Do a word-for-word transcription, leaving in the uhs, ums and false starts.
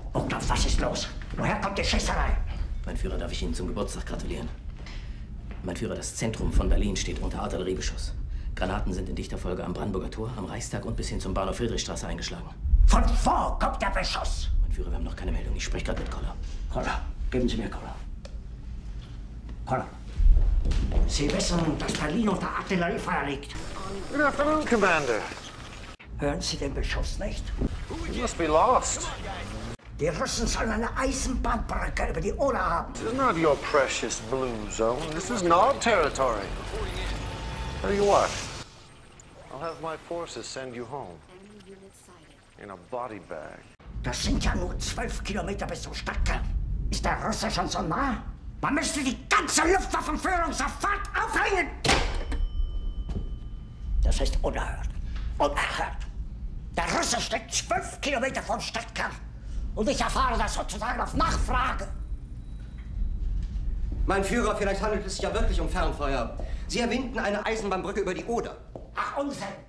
Burgdorf, was ist los? Woher kommt die Schießerei? Mein Führer, darf ich Ihnen zum Geburtstag gratulieren? Mein Führer, das Zentrum von Berlin steht unter Artilleriebeschuss. Granaten sind in dichter Folge am Brandenburger Tor, am Reichstag und bis hin zum Bahnhof Friedrichstraße eingeschlagen. Von wo kommt der Beschuss? Mein Führer, wir haben noch keine Meldung. Ich spreche gerade mit Koller. Koller, geben Sie mir Koller. Koller. Sie wissen, dass Berlin unter Artilleriefeuer liegt. Good afternoon, Commander. Hören Sie den Beschuss nicht? You must be lost. Die Russen sollen eine Eisenbahnbrücke über die Oder haben. This is not your precious blue zone. This is Nord territory. Tell you what, I'll have my forces send you home. In a body bag. Das sind ja nur zwölf Kilometer bis zum Stadtkern. Ist der Russe schon so nah? Man müsste die ganze Luftwaffenführung sofort aufhängen! Das ist unerhört. Unerhört. Der Russe steckt zwölf Kilometer vom Stadtkern. Und ich erfahre das sozusagen auf Nachfrage. Mein Führer, vielleicht handelt es sich ja wirklich um Fernfeuer. Sie erwähnten eine Eisenbahnbrücke über die Oder. Ach, Unsinn!